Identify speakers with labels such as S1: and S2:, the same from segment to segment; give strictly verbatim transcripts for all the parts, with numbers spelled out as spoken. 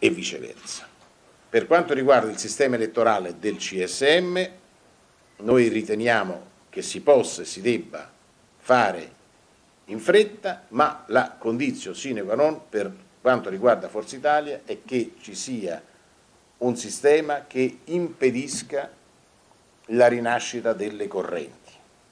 S1: e viceversa. Per quanto riguarda il sistema elettorale del C S M, noi riteniamo che si possa e si debba fare in fretta, ma la condizio sine qua non per quanto riguarda Forza Italia è che ci sia un sistema che impedisca la rinascita delle correnti.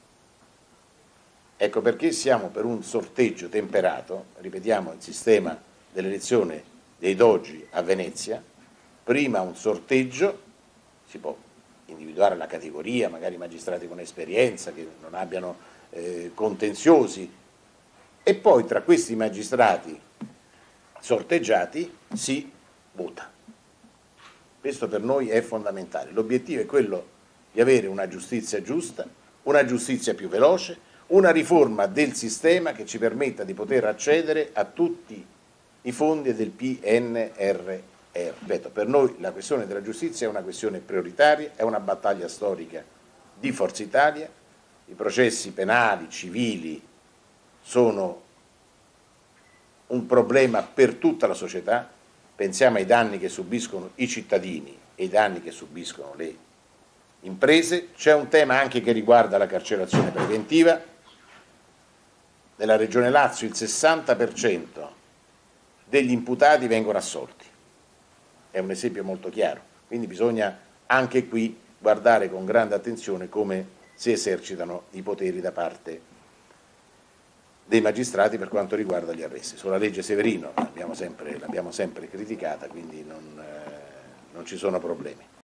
S1: Ecco perché siamo per un sorteggio temperato, ripetiamo il sistema dell'elezione dei dogi a Venezia, prima un sorteggio, si può individuare la categoria, magari magistrati con esperienza, che non abbiano eh, contenziosi, e poi tra questi magistrati sorteggiati si vota. Questo per noi è fondamentale. L'obiettivo è quello di avere una giustizia giusta, una giustizia più veloce, una riforma del sistema che ci permetta di poter accedere a tutti i fondi del P N R R. Ripeto, per noi la questione della giustizia è una questione prioritaria, è una battaglia storica di Forza Italia. I processi penali, civili sono un problema per tutta la società. Pensiamo ai danni che subiscono i cittadini e ai danni che subiscono le imprese. C'è un tema anche che riguarda la carcerazione preventiva. Nella Regione Lazio il sessanta per cento degli imputati vengono assolti. È un esempio molto chiaro. Quindi bisogna anche qui guardare con grande attenzione come si esercitano i poteri da parte dei magistrati per quanto riguarda gli arresti. Sulla legge Severino l'abbiamo sempre, l'abbiamo sempre criticata, quindi non, eh, non ci sono problemi.